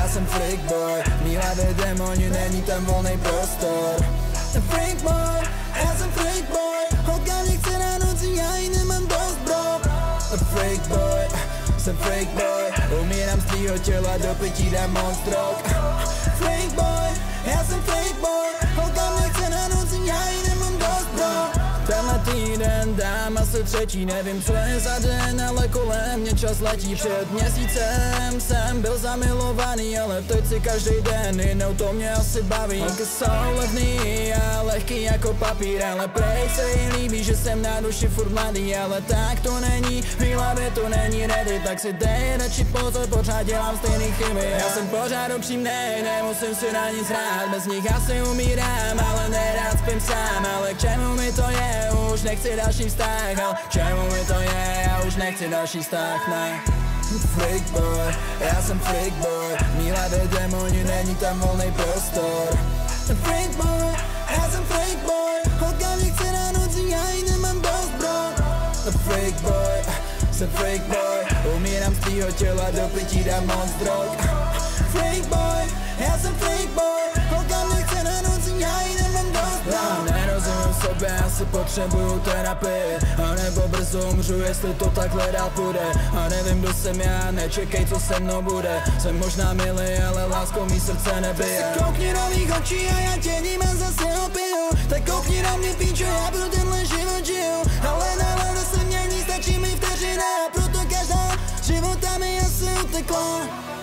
jsem freak boy, v mý hlavě démoni, není tam volnej prostor. Jsem freak boy, já jsem freak boy, holka mě chce na noci, já jí nemám dost bro. Freak boy, jsem freak boy, umírám z tvýho těla, do pití dám moc drog. Freak boy, já jsem freak boy, holka mě chce na noci, já jí nemám dost bro. Tenhle týden dám asi třetí, nevím co je za den, ale kolem mě čas letí. Před měsícem jsem byl zamilovaný, ale teď si každý den jinou, to mě asi baví. Holky jsou levný a lehký jako papír, ale prej se jí líbí, že jsem na duši furt mladý. Ale tak to není, v mý hlavě to není ready, tak si dej radši pozor, pořád dělám stejný chyby. Já jsem pořád upřímnej, nemusím si na nic hrát, bez nich asi umírám, ale nerad spím sám. Ale k čemu mi to je? Už nechci další vztah, ale čemu mi to je, já už nechci další vztah, ne. Freak boy, já jsem freak boy, v mý hlavě démoni, není tam volnej prostor. Freak boy, já jsem freak boy, holka mě chce na noci, já jí nemám dost bro. Freak boy, jsem freak boy, umírám z tvýho těla, do pití dám moc drog. Freak boy, já jsem freak boy, holka mě chce na noci, já jí nemám dost bro. Nerozumím sobě, asi potřebuju terapii, a nebo brzo umřu, jestli to takhle dál půjde. A nevím, kdo jsem já, nečekej, co se mnou bude. Jsem možná milý, ale láskou mý srdce nebije. Tak koukni do mých očí a já tě ním a zase opiju. Tak koukni na mě píčo, já budu tenhle život žiju. Ale nálada se mění, stačí mi vteřina, a proto každá života mi asi utekla.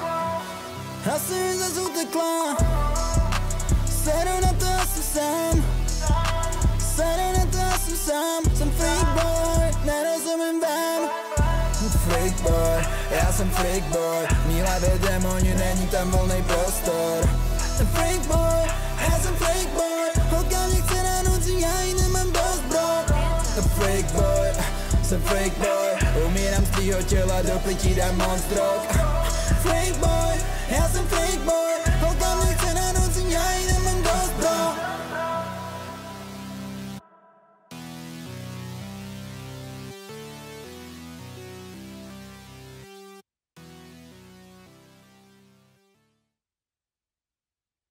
Asi mi zase utekla. Sedu na to asi sám. Sedu na to asi sám. Jsem freak boy, nerozumím vám. Freak boy, já jsem freak boy, v mý hlavě démoni, není tam volnej prostor. Jsem freak boy, já jsem freak boy, holka mě chce na noci, já jí nemám dost bro. Freak boy, jsem freak boy, umírám z tvýho těla, do pití dám moc drog. Freak boy, já jsem freak